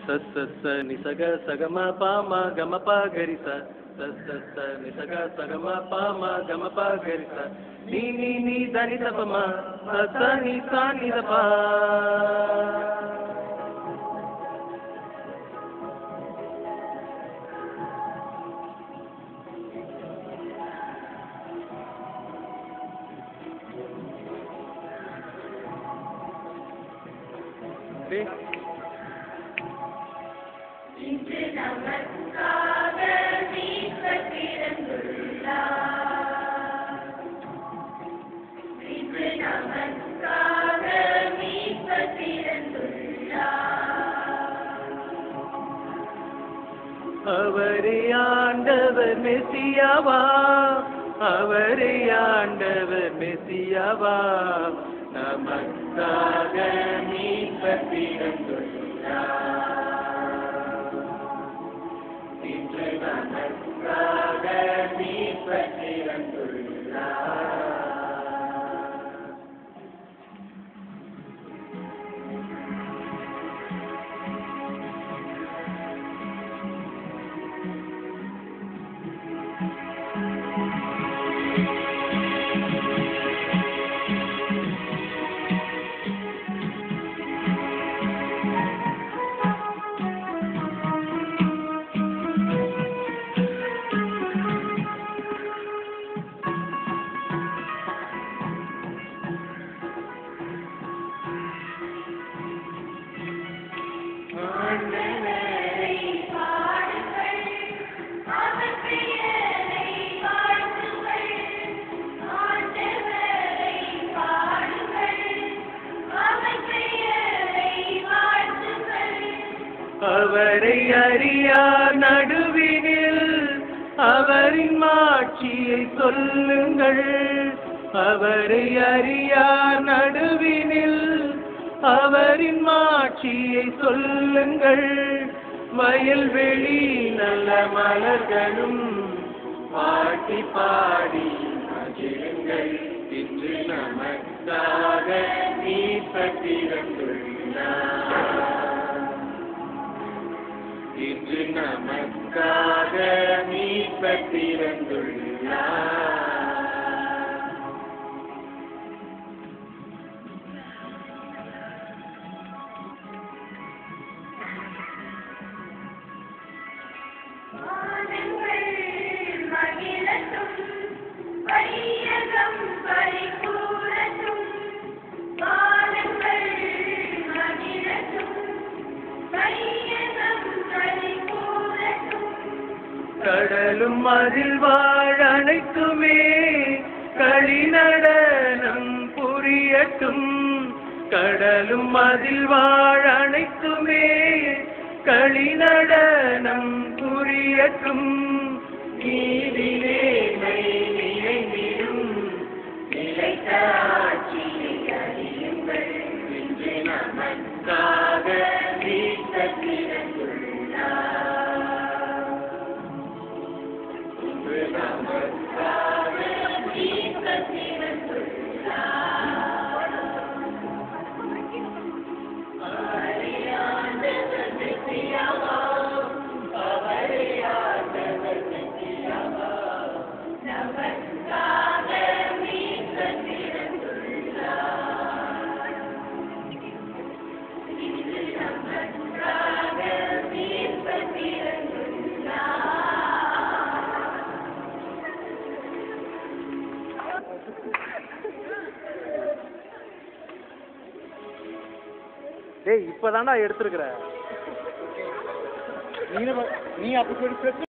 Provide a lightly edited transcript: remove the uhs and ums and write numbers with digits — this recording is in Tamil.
ಸ ಸ ಸ ನಿ ಸ ಗ ಸ ಗ ಮ ಪ ಮ ಗ ಮ ಪ ಗ ರಿ ಸ ಸ ಸ ಸ ನಿ ಸ ಗ ಸ ಗ ಮ ಪ ಮ ಗ ಮ ಪ ಗ ರಿ ಸ ni ni ni da ni da pa ma sa sa ni da pa. இன்று நமக்காக மீட்பர் பிறந்துள்ளார். இன்று நமக்காக மீட்பர் பிறந்துள்ளார். அவரே ஆண்டவர் மெசியாவா, அவரே ஆண்டவர் மெசியாவா, நமக்காக மீட்பர் பிறந்துள்ளார். இன்று நமக்காக மீட்பர் பிறந்துள்ளார். ஆண்டவரை பாடுங்கள், அவர் பெயரை வாழ்த்துங்கள். ஆண்டவரை பாடுங்கள், அவர் பெயரை வாழ்த்துங்கள். அவரை அறியார் நடுவினில் அவரின் மாட்சியை சொல்லுங்கள். அவரை அறியார் நடுவினில் அவரின் மாட்சியை சொல்லுங்கள். வயல்வெளி நல்ல மலர்களும் பாட்டி பாடி மகிழுங்கள். இன்று நமக்காக மீட்பர் பிறந்துள்ளார். இன்று நமக்காக மீட்பர் பிறந்துள்ளார். வானங்கள் மகிழட்டும், வையகம் பரிபூரணட்டும். வானங்கள் மகிழட்டும், வையகம் பரிபூரணட்டும். கடலும் அதில் வாழ் அனைத்துமே களிநடனம் புரியட்டும். கடலும் அதில் வாழ் அனைத்துமே களிநடனம் புரியட்டும். நீதிநேர்மை நிறைந்திடும் நிலைத்த ஆட்சியை அறியுங்கள். இன்று நமக்காக மீட்பர் பிறந்துள்ளார். இன்று நமக்காக மீட்பர் பிறந்துள்ளார். அவரே ஆண்டவர் மெசியாவா, அவரே ஆண்டவர் மெசியாவா, நமக்காக மீட்பர் பிறந்துள்ளார். இன்று நமக்காக மீட்பர் பிறந்துள்ளார். டேய் இப்பதான்டா எடுத்துருக்குற நீ அப்படி